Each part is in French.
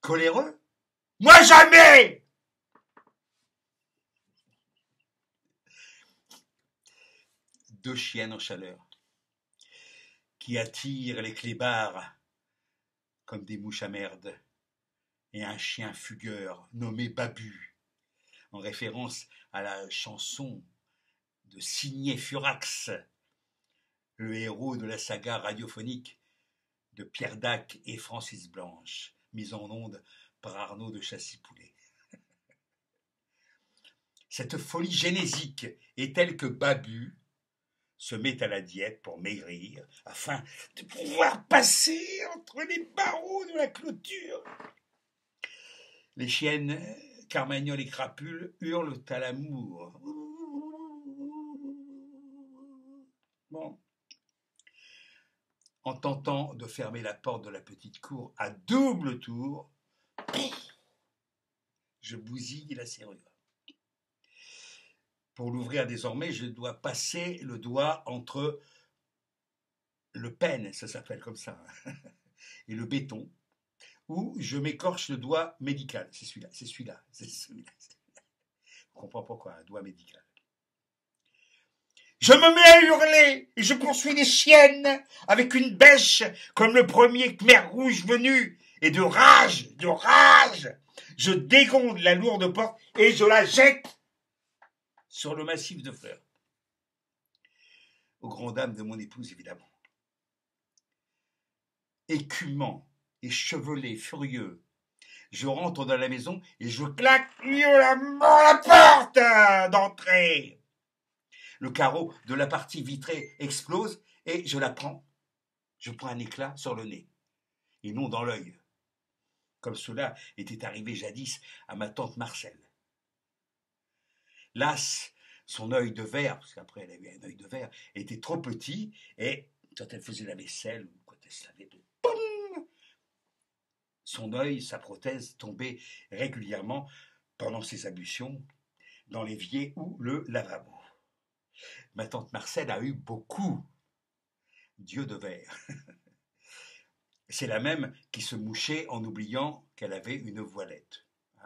coléreux? Moi jamais! Deux chiennes en chaleur, qui attirent les clébards comme des mouches à merde, et un chien fugueur nommé Babu, en référence à la chanson de Signé Furax, le héros de la saga radiophonique de Pierre Dac et Francis Blanche, mise en onde par Arnaud de Chassis-Poulet. Cette folie génésique est telle que Babu se met à la diète pour maigrir, afin de pouvoir passer entre les barreaux de la clôture. Les chiennes, Carmagnole et Crapule, hurlent à l'amour. Bon. En tentant de fermer la porte de la petite cour à double tour, je bousille la serrure. Pour l'ouvrir désormais, je dois passer le doigt entre le pêne, ça s'appelle comme ça, et le béton, où je m'écorche le doigt médical. C'est celui-là. Je ne comprends pas pourquoi, un doigt médical. Je me mets à hurler et je poursuis les chiennes avec une bêche comme le premier Khmer rouge venu. Et de rage, je dégonde la lourde porte et je la jette sur le massif de fleurs. Aux grandes dames de mon épouse, évidemment. Écumant, échevelé, furieux, je rentre dans la maison et je claque violemment la porte d'entrée. Le carreau de la partie vitrée explose et je la prends. Je prends un éclat sur le nez et non dans l'œil, comme cela était arrivé jadis à ma tante Marcelle. Lasse, son œil de verre, parce qu'après elle avait un œil de verre, était trop petit et quand elle faisait la vaisselle ou quand elle savait de boum, son œil, sa prothèse tombait régulièrement pendant ses ablutions dans l'évier ou le lavabo. Ma tante Marcelle a eu beaucoup d'yeux de verre. C'est la même qui se mouchait en oubliant qu'elle avait une voilette.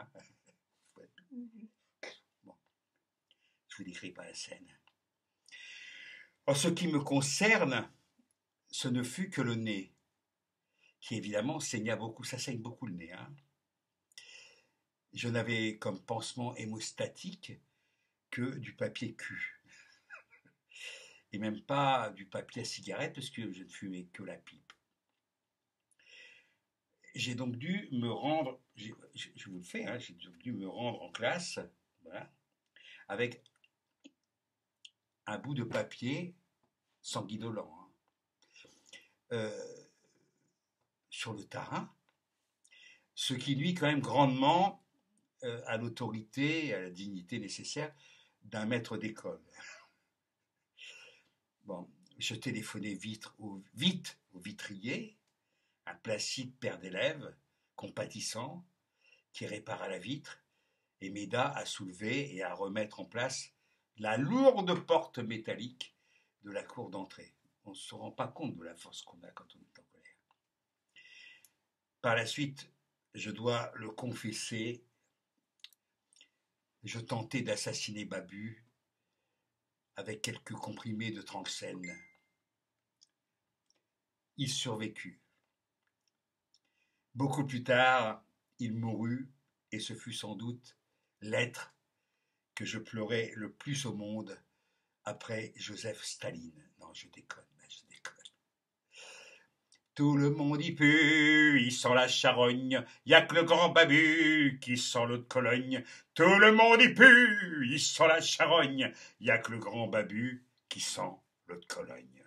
Bon, je vous décris pas la scène. En ce qui me concerne, ce ne fut que le nez, qui évidemment saigna beaucoup. Ça saigne beaucoup le nez. Je n'avais comme pansement hémostatique que du papier cul. Et même pas du papier à cigarette, parce que je ne fumais que la pipe. J'ai donc dû me rendre, je vous le fais, j'ai donc dû me rendre en classe, voilà, avec un bout de papier sanguinolent sur le terrain, ce qui nuit quand même grandement à l'autorité et à la dignité nécessaire d'un maître d'école. Bon, je téléphonais vite au vitrier, un placide père d'élèves, compatissant, qui répara la vitre et m'aida à soulever et à remettre en place la lourde porte métallique de la cour d'entrée. On ne se rend pas compte de la force qu'on a quand on est en colère. Par la suite, je dois le confesser, je tentais d'assassiner Babu avec quelques comprimés de Tranxène. Il survécut. Beaucoup plus tard, il mourut, et ce fut sans doute l'être que je pleurais le plus au monde après Joseph Staline. Non, je déconne. Tout le monde y pue, il sent la charogne, y a que le grand Babu qui sent l'eau de Cologne. Tout le monde y pue, il sent la charogne, y a que le grand Babu qui sent l'eau de Cologne.